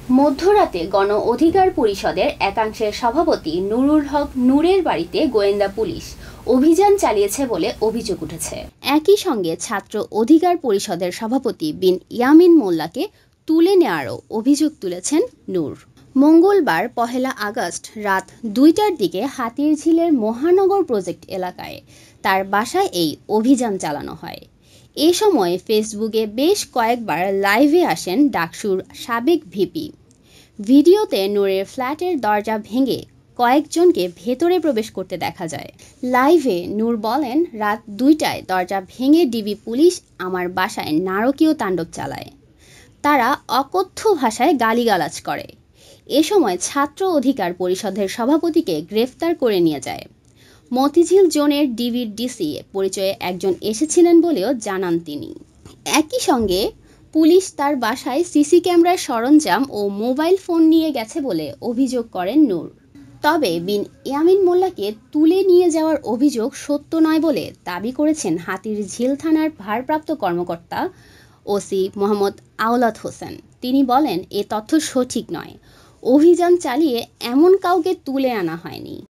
মধ্যরাতে গণ অধিকার পরিষদের একাংশের সভাপতি নুরুল হক নূরের বাড়িতে গোয়েন্দা পুলিশ অভিযান চালিয়েছে বলে অভিযোগ উঠেছে। একই সঙ্গে ছাত্র অধিকার পরিষদের সভাপতি বিন ইয়ামিন মোল্লাকে তুলে নেওয়ারও অভিযোগ তুলেছেন নূর। মঙ্গলবার 1 আগস্ট রাত 2টার দিকে হাতিরঝিলের মহানগর প্রজেক্ট এলাকায় তার বাসায় এই অভিযান চালানো হয়। এ সময় ফেসবুকে বেশ কয়েকবার লাইভে আসেন ডাকসুর সাবেক ভিপি। ভিডিওতে নূরের ফ্ল্যাটের দরজা ভেঙে কয়েকজনকে ভেতরে প্রবেশ করতে দেখা যায়। লাইভে নূর বলেন, রাত 2টায় দরজা ভেঙে ডিবি পুলিশ আমার বাসায় নারকীয় তাণ্ডব চালায়। তারা অকথ্য ভাষায় গালিগালাজ করে। এ সময় ছাত্র অধিকার পরিষদের সভাপতিকে গ্রেফতার করে নিয়ে যায়। মতিঝিল জোনের ডিবির ডিসি পরিচয়ে একজন এসেছিলেন বলেও জানান তিনি। একই সঙ্গে পুলিশ তার বাসায় সিসি ক্যামেরার সরঞ্জাম ও মোবাইল ফোন নিয়ে গেছে বলে অভিযোগ করেন নূর। তবে বিন ইয়ামিন মোল্লাকে তুলে নিয়ে যাওয়ার অভিযোগ সত্য নয় বলে দাবি করেছেন হাতিরঝিল থানার ভারপ্রাপ্ত কর্মকর্তা ওসি মোহাম্মদ আওলাদ হোসেন। তিনি বলেন, এ তথ্য সঠিক নয়। অভিযান চালিয়ে এমন কাউকে তুলে আনা হয়নি।